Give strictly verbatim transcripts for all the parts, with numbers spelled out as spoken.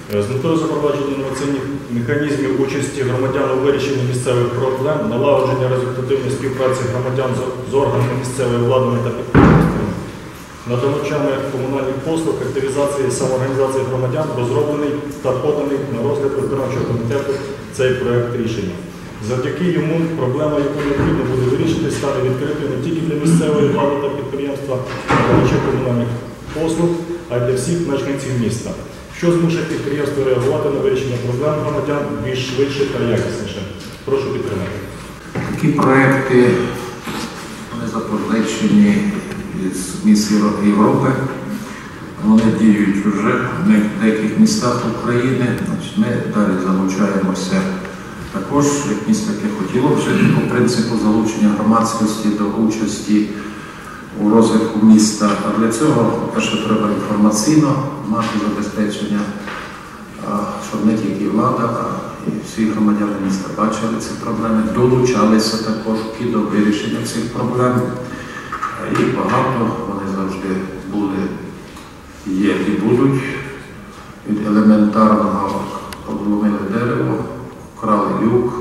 З метою запровадження інноваційних механізмів участі громадян у вирішенні місцевих проблем, налагодження результативної співпраці громадян з органами місцевої влади та підприємствами, надавачами комунальних послуг, активізації і самоорганізації громадян розроблений та поданий на розгляд виконавчого комітету цей проект рішення. Завдяки йому проблема, яку необхідно буде вирішити, стане відкритою не тільки для місцевої влади та підприємства, надавачів комунальних послуг, а й для всіх мешканців міста, що змушує підприємство реагувати на вирішення проблем громадян більш швидше та якісніше. Прошу підтримати. Такі проекти вони запозичені з міст Європи. Вони діють вже в деяких містах України. Ми далі залучаємося також, як місто, яке хотіло вже по принципу залучення громадськості до участі у розвитку міста. А для цього, по-перше, треба інформаційно мати забезпечення, щоб не тільки влада, а і всі громадяни міста бачили ці проблеми, долучалися також і до вирішення цих проблем. І багато вони завжди були, є і будуть. Від елементарного обломили дерево, вкрали люк,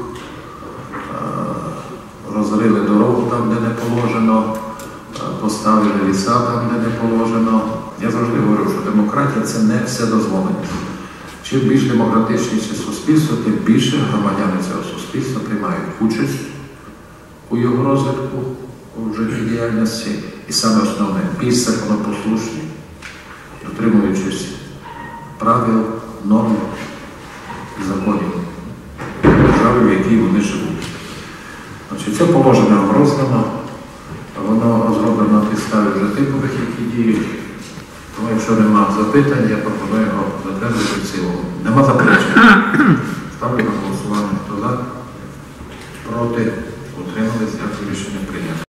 розрили дорогу там, де не положено, поставили ліса там, де не положено. Я завжди говорю, що демократія – це не все дозволеність. Чим більш демократичніше суспільство, тим більше громадяни цього суспільства приймають участь у його розвитку, у життєдіяльності. І саме основне – більш законопослушні, дотримуючись правил, норм і законів держави, в якій вони живуть. Значить, це положення роздано, воно розроблено на підставі вже типових, які діють. Тому, якщо немає запитань, я пропоную його затвердити в цілому. Нема заперечень. Ставлю на голосування. Хто за? Проти? Утримались? Дякую, рішення прийнято.